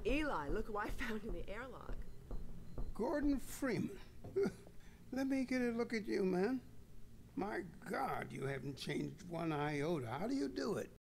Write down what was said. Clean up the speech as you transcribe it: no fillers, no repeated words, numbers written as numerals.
Eli, look who I found in the airlock. Gordon Freeman. Let me get a look at you, man. My God, you haven't changed one iota. How do you do it?